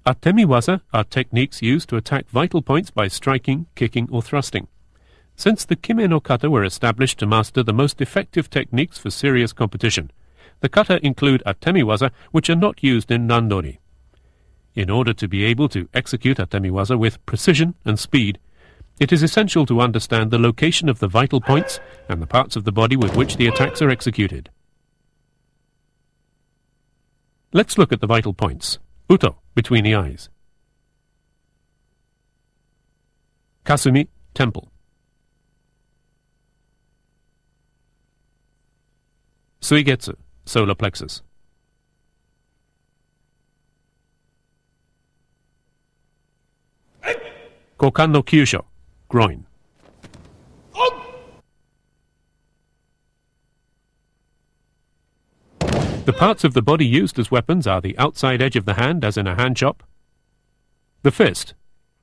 Atemiwaza are techniques used to attack vital points by striking, kicking or thrusting. Since the Kime no kata were established to master the most effective techniques for serious competition, the kata include Atemiwaza which are not used in Randori. In order to be able to execute Atemiwaza with precision and speed, it is essential to understand the location of the vital points and the parts of the body with which the attacks are executed. Let's look at the vital points. Uto, between the eyes. Kasumi, temple. Suigetsu, solar plexus. Kokan no kyusho, groin. The parts of the body used as weapons are the outside edge of the hand, as in a hand chop, the fist,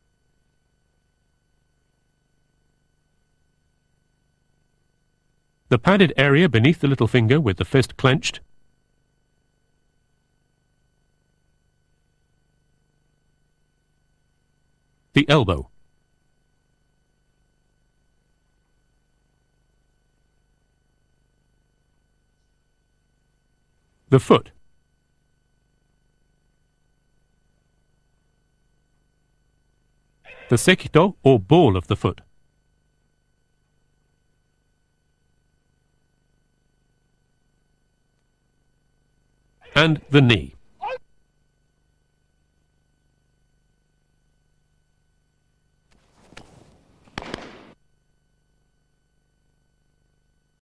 the padded area beneath the little finger with the fist clenched, the elbow, the foot, the sekito or ball of the foot, and the knee.